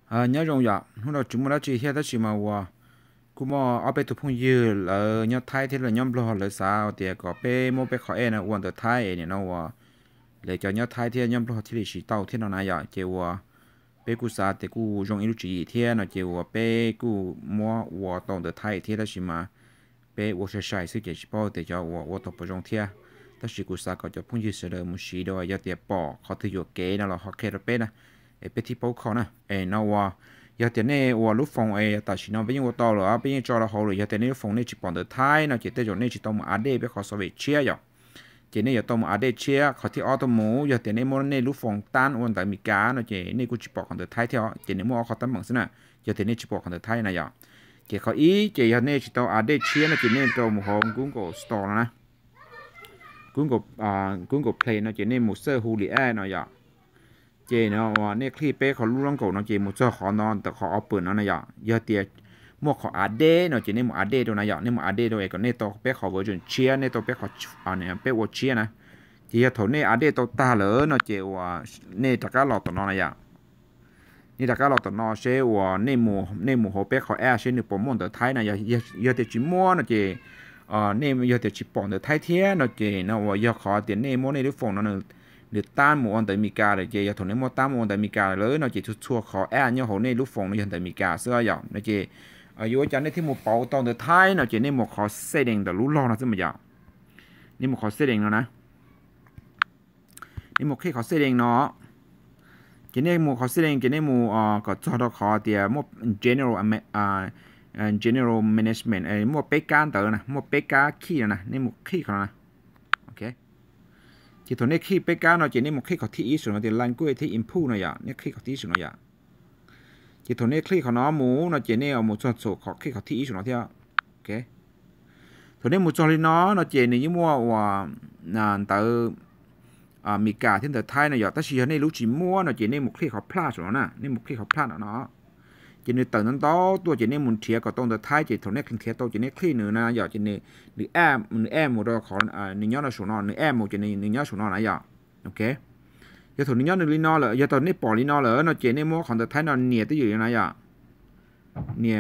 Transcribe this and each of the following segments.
nhớ rồi giờ hôm nào chúng mình đã chỉ theo đó chỉ mà cũng mà ở bên tụ phong dư là nhớ thái thì là nhóm lo là sao thì có bé mua bé khỏi nè quan tới thái này nó để cho nhớ thái thì nhóm lo thì chỉ tàu thì nó này giờ chỉ bé cú sa thì cú dùng ít chỉ thì nó chỉ bé cú mua tàu tới thái thì đó chỉ mà bé sẽ sai sự chỉ bảo để cho tàu dùng thì đó chỉ cú sa có cho phong dư sẽ được một xí đó giờ thì bỏ họ thì dùng kế nó là họ kế được bé nè bé thì bảo khó nè nó giờ tiền này lúc phòng tại chỉ nó bây giờ tao rồi bây giờ cho là hậu rồi giờ tiền này phòng này chỉ bằng được thái nó chỉ tới chỗ này chỉ tao mà ăn để biết họ so với chia rồi chỉ này giờ tao mà ăn để chia họ thì auto mũ giờ tiền này mua này lúc phòng tan ôn tại mỹ cá nó chỉ này cũng chỉ bằng được thái theo chỉ này mua họ tan bằng thế nào giờ tiền này chỉ bằng được thái này giờ chỉ họ ý chỉ giờ này chỉ tao ăn để chia nó chỉ này tao một hộp Google Store nè Google Play nó chỉ này một sơ hữu lý ai nó giờ chị nóเนี่ยคลิปเป้เขารู้เรื่องกูเนาะจีมุจขอนอนแต่เขาเอาปืนนั่นนะอย่าเยอะเตี้ยมัวเขาอาเดเนาะจีเนี่ยมัวอาเดตัวนะอย่าเนี่ยมัวอาเดตัวเองก็เนี่ยตัวเป้เขาเวอร์ชันเชียเนี่ยตัวเป้เขาเนี่ยเป้วัวเชียนะจีจะถอนเนี่ยอาเดตัวตาเหลือเนาะจีว่าเนี่ยตะการหลอกตัวนอนนะอย่านี่ตะการหลอกตัวนอนเชื่อว่าเนี่ยมัวเขาเป้เขาแอบเชื่อเนี่ยปมมันตัวไทยนะอย่าเยอะเตี้ยจีมัวเนาะจีเนี่ยเยอะเตี้ยจีปอนตัวไทยเทียเนาะจีเนาะว่าเยอะขอเตี้ยเนี่ยมัวเนี่ยดูฟงนั่นหรือต้านหมู่อันแต่มีกาเลยเจียถอนในหมู่ต้านหมู่อันแต่มีกาเลยเนาะจีชั่วขอแอนเนี่ยเขาในลูกฟงในยันแต่มีกาเสื้อหยาบเนาะจีอายุจันในที่หมู่เป่าตอนเดือดท้ายเนาะจีในหมู่ขอเสด็จแต่รู้รอนะซึ่งมันหยาบนี่หมู่ขอเสด็จแล้วนะนี่หมู่แค่ขอเสด็จเนาะจีในหมู่ขอเสด็จจีในหมู่ก็จอดขอเดียหมู่ general management หมู่เป๊กการเตอร์นะหมู่เป๊กการขี้นะนี่หมู่ขี้เขานะโอเคchỉ thằng này khi bé cá nó chỉ nên một khiเขาที่อีสุดnó thì lan quêที่ improve นะอย่าเนี่ยkhiเขาที่สุดนะอย่าchỉ thằng này khiเขาnóหมูnó chỉ nênเอาหมูส่วนสูงเขาkhiเขาที่อีสุดnóที่โอเคthằng nàyหมูจอริnó chỉ nênยิ่งมัวว่านานแต่มีกาที่แต่ไทยนะอย่าแต่ชีนี่รู้จีมัวnó chỉ nên một khiเขาพลาดสุดนะนี่một khiเขาพลาดเนาะchỉ nênตื่นนั้นตัวchỉ nênมุนเทียก็ต้องแต่ไทยchỉ thằngนี้เทียตัวchỉ nênขี้หนึ่งนะอย่าchỉ nênหรือแอมหมดเราขอหนึ่งย้อนเราสูนอนหนึ่งแอมหมดจะหนึ่งย้อนสูนอนนะอย่าโอเคอย่าถอดหนึ่งย้อนหนึ่งลีนอเลยอย่าตอนนี้ปอลีนอเลยเราเจนี่มัวของแต่ไทยนอนเหนียตัวอยู่นะอย่าเหนีย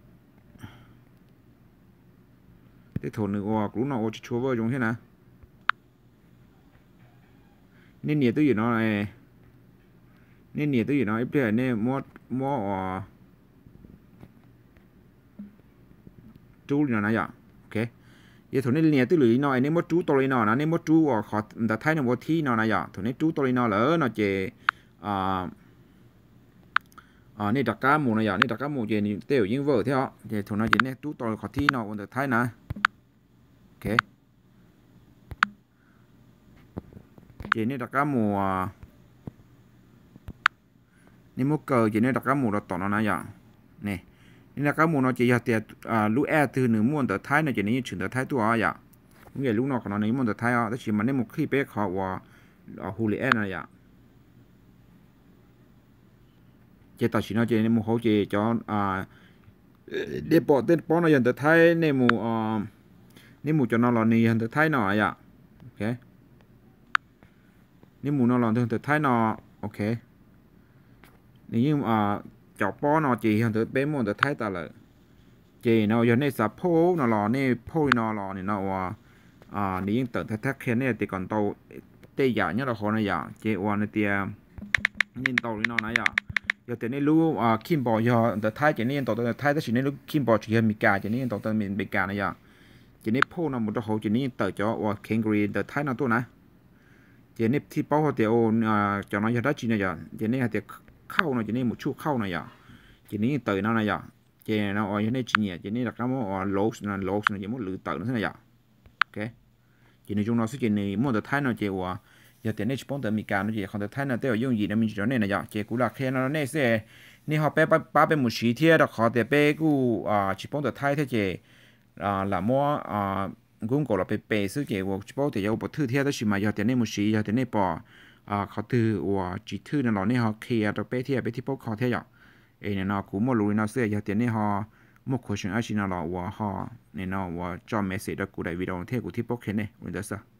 ที่ถอดหนึ่งว่ากลุ่มเราโอจะชัวร์ว่าจงใช่นะนี่เหนียตัวอยู่เนาะนี่เหนียตัวอยู่เนาะไอ้เพื่อนนี่มัวจูอยู่นะอย่าโอเคgiờ thằng này liền tới lưỡi nó nên mất chú tôi nó nên mất chú họ đã thấy nó mất thi nó này giờ thằng này chú tôi nó lỡ nó chỉ nên đặt cá mù này giờ nên đặt cá mù gì thì tiêu những vợ thế họ thì thằng này chỉ nên chú tôi họ thi nó còn được thấy nè ok chỉ nên đặt cá mù nên mất cờ chỉ nên đặt cá mù là tỏ nó này giờ nèนี่นะก็มูนเราจะอยากแต่ลูกแอร์ตื่นหนึ่งม้วนแต่ท้ายเนี่ยจะนี่ถึงแต่ท้ายตัวอ่ะมึงอย่าลูกนอกของเราเนี่ยม้วนแต่ท้ายอ่ะแต่ชิมันเนี่ยมุกขี้เป๊กเขาว่าฮูลีแอร์นั่นอ่ะเจต่อชินเราจะเนี่ยมุกเขาจะจอนเดี๋ยวปอเต้นปอนเราอย่างแต่ท้ายเนี่ยมุกจอนเราเนี่ยอย่างแต่ท้ายหน่อยอ่ะโอเคนี่มุกเราอย่างแต่ท้ายหน่อโอเคนี่ยิ่งchọc bó nó chỉ hơn tới bên môn tới thái ta là chỉ nó giờ này sắp phô nó lò này phô nó lò này nó những tận thái thác khen này thì còn tàu tây giả nhất là khó này giả chỉ này thì nên tàu nó này giả giờ thì này lu kim bò giờ tới thái chỉ nên tàu tới thái tới chỉ nên lu kim bò chỉ hơn mì cà chỉ nên tàu tới mình mì cà này giả chỉ nên phô nó một chỗ hồ chỉ nên tới cho kangaroo tới thái nó tôi nè chỉ nên thì bao họ thì cho nó giờ đó chỉ này giả chỉ nên thìเข้าเนาะจีนี่หมดชั่วเข้าเนาะอย่าจีนี่ตื่นเนาะอย่าเจเนาะอ๋อจีนี่จีเนี่ยจีนี่หลักแล้วอ๋อโลส์นะจีมันหรือตื่นเนาะอย่าโอเคจีนี่จงเราซึ่งจีนี่มั่วแต่ท้ายเนาะเจว่าอย่าแต่เนี่ยชิปอนแต่มีการเนาะเจของแต่ท้ายเนาะแต่ยุ่งยีนะมีจีเนาะเนี่ยอย่าเจกูหลักแค่เนาะเนี่ยเสียนี่เขาไปป้าเป็นหมู่ชีเทียแต่ขอแต่ไปกูชิปอนแต่ท้ายเท่าเจละมั่วกุ้งกอเราไปซื้อเจว่าชิปอนแต่ยังอุปถือเทียแต่ชิมาอย่าแต่เนี่ยหมู่ชีอย่าแต่เนี่ยปอเขาตือว่าจีทื่อนั่นหรอเนี่ยเขาเคลียร์ตัวเป้เทียไปที่พวกเขาเทียอย่างเนี่ยเนาะกูมั่วรู้เนาะเสียอย่างเดียวเนี่ยเขามั่วคุยกันอาชีพนั่นหรอว่าเขาเนี่ยเนาะว่าจอมเมสเซจกูได้วิดีโอเทียกูที่พวกเขาเนี่ยวันเดียวซะ